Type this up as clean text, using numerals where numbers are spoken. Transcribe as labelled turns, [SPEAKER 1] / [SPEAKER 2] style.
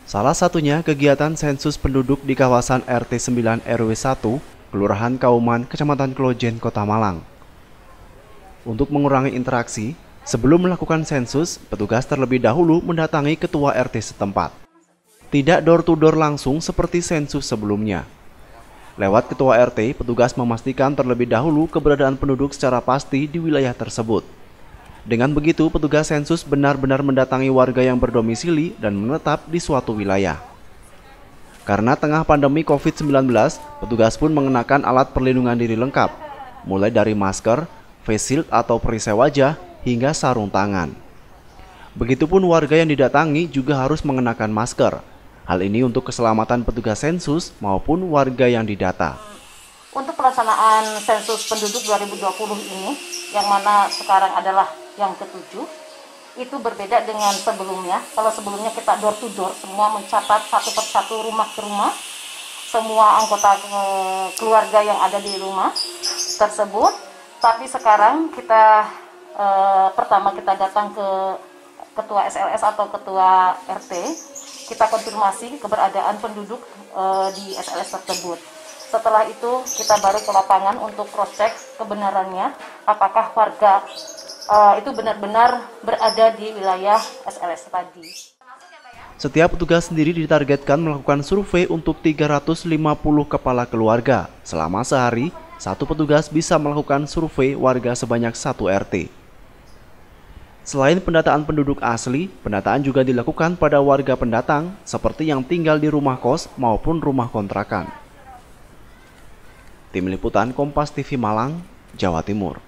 [SPEAKER 1] Salah satunya kegiatan sensus penduduk di kawasan RT 9 RW 1, Kelurahan Kauman, Kecamatan Klojen, Kota Malang. Untuk mengurangi interaksi, sebelum melakukan sensus, petugas terlebih dahulu mendatangi ketua RT setempat. Tidak door-to-door langsung seperti sensus sebelumnya. Lewat ketua RT, petugas memastikan terlebih dahulu keberadaan penduduk secara pasti di wilayah tersebut. Dengan begitu, petugas sensus benar-benar mendatangi warga yang berdomisili dan menetap di suatu wilayah. Karena tengah pandemi COVID-19, petugas pun mengenakan alat perlindungan diri lengkap, mulai dari masker, face shield atau perisai wajah, hingga sarung tangan. Begitupun warga yang didatangi juga harus mengenakan masker. Hal ini untuk keselamatan petugas sensus maupun warga yang didata.
[SPEAKER 2] Untuk pelaksanaan sensus penduduk 2020 ini, yang mana sekarang adalah yang ke-7, itu berbeda dengan sebelumnya. Kalau sebelumnya kita door to door, semua mencatat satu persatu rumah ke rumah, semua anggota keluarga yang ada di rumah tersebut. Tapi sekarang kita pertama kita datang ke ketua SLS atau ketua RT, kita konfirmasi keberadaan penduduk di SLS tersebut. Setelah itu kita baru ke lapangan untuk cross check kebenarannya, apakah warga itu benar-benar berada di wilayah SLS tadi.
[SPEAKER 1] Setiap petugas sendiri ditargetkan melakukan survei untuk 350 kepala keluarga. Selama sehari, satu petugas bisa melakukan survei warga sebanyak 1 RT. Selain pendataan penduduk asli, pendataan juga dilakukan pada warga pendatang seperti yang tinggal di rumah kos maupun rumah kontrakan. Tim Liputan Kompas TV Malang, Jawa Timur.